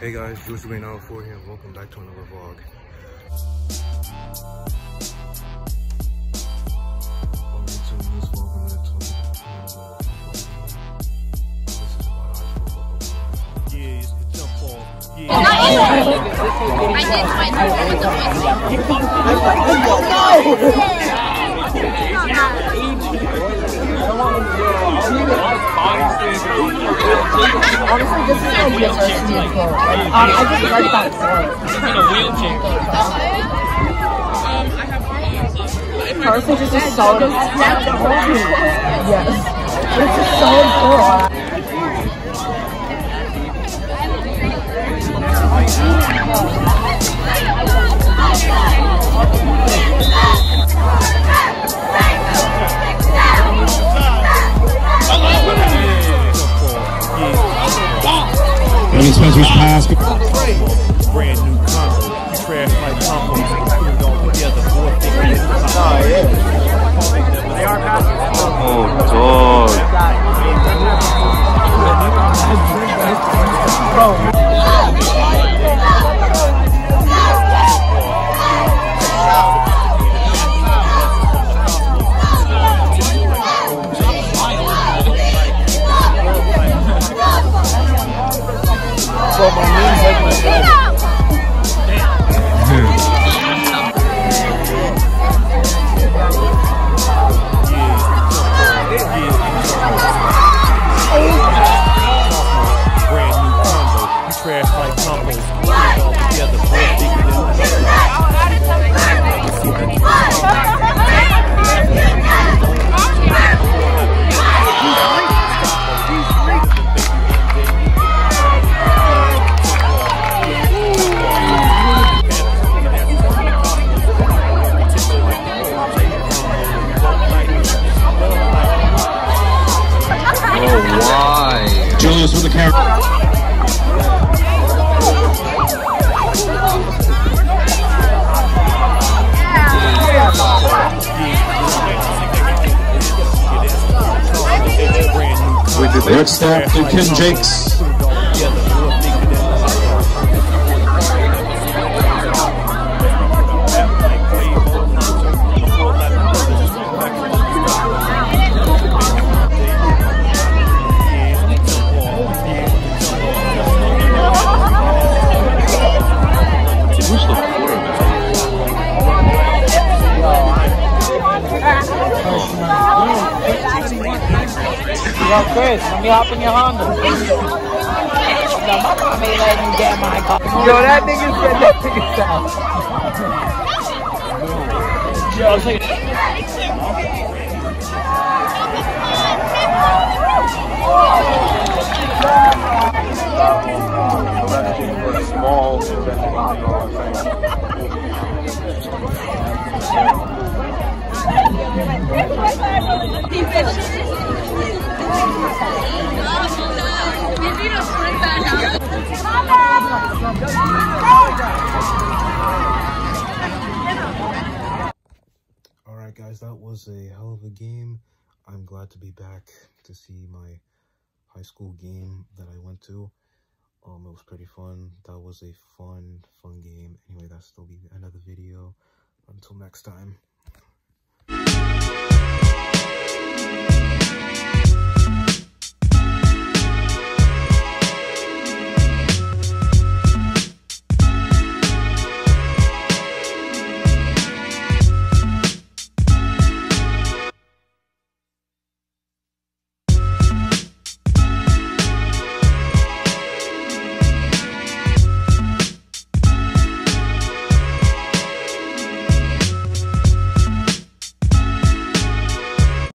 Hey guys, GeorgeTheGreat914 here, and welcome back to another vlog. Yeah, it's the jump ball. Yeah. Honestly, this is like university of clothes. I just like that story. He's in a wheelchair. Honestly, this is so yes. This is so cool. Spencer's pass. Brand new combo. Trash like combo. Put it all together. They are passing. Oh, dog. Julius with the camera. Rick Staff and Ken Jakes. Yo, Chris, let me hop in your Honda. No, my mom ain't letting you get my car. Yo, that nigga said that nigga sound. Yo, I was like... Alright guys, that was a hell of a game. I'm glad to be back to see my high school game that I went to. It was pretty fun. That was a fun game. Anyway, that's still be the end of the video. Until next time.